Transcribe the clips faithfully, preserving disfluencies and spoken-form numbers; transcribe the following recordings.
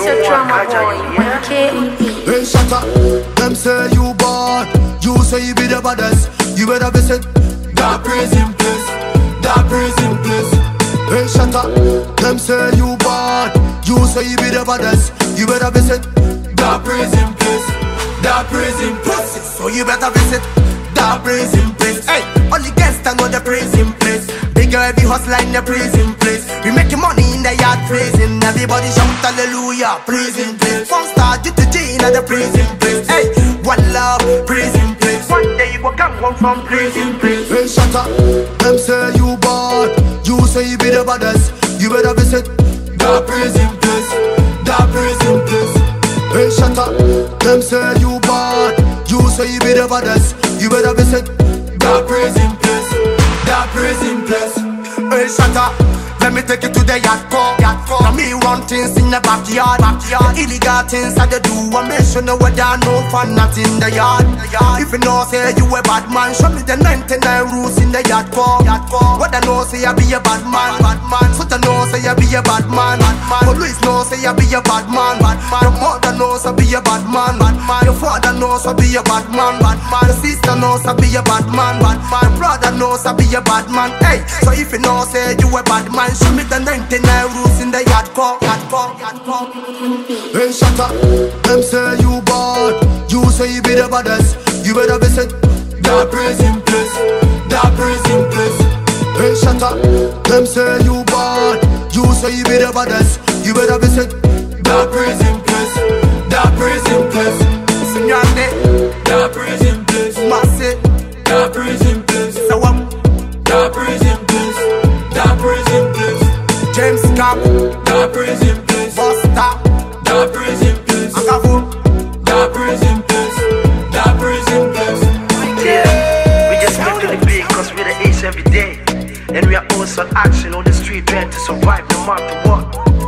your drama boy, one K on beat. Hey, shut up. Them say you bad, you say you be the baddest. You better visit that prison place, that prison place. Hey, shut up. Them say you bad, you say you be the baddest. You better visit that prison place, that prison place. So you better visit that prison place. Hey, only gangsta know the prison place. Bigger every hustler in the prison place. We making money in the yard prison. Everybody shout hallelujah, prison place. From star G two G in the prison place. Hey, one love, prison place. One day you go come home from prison place. Hey, shut up. Them say you bad, you say you be the baddest. You better visit that prison place, that prison place. Hey, shut up. Them say you bad, you say you be the baddest. You better visit that prison place, that prison place. Hey, shut up. Let me take you to the yacht core. Now me run things in the backyard. backyard. The illegal things I do, I make sure no whether no fun not in the yard. If you know say you a bad man, show me the ninety-nine rules in the yacht core. What I know say I be a bad man, bad man. So I know say I be a bad man, bad man. Police know say I be a bad man, bad man. Your mother knows I be a bad man, bad man. Your father knows I be a bad man, bad man. Your sister knows I be a bad man, bad man. Your brother knows I be a bad man. Hey, so if you know say you a bad man, show me the ninety-nine rules in the yard core, yard core, yard core. Hey, shut up. Them say you bad, you say you be the baddest. You better visit that prison place, that prison place. Hey, shut up. Them say you bad, you say you be the baddest. You better visit that prison place, that prison place. Sunyani, that prison place. Massive, that prison place. Sawam, that prison place, that prison place. James Camp, the prison place. Busta, the prison place. Akavo, the prison place, the prison place. Yeah, we just making it big cause we're the ace every day. And we are always on action on the street ready to survive no matter what.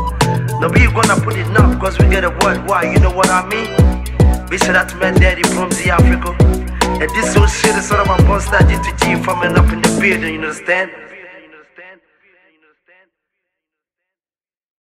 Now we gonna put it up cause we get a worldwide, you know what I mean? We say that to my daddy from the Africa. And this whole shit is sort of a monster G two G forming up in the building, you understand?